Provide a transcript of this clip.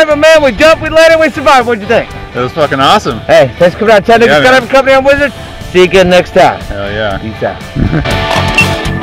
right, my man. We jumped, we landed, we survived. What'd you think? It was fucking awesome. Hey, thanks for coming out. Chattanooga Skydiving Company. I'm Wizard. See you again next time. Hell yeah. Peace out.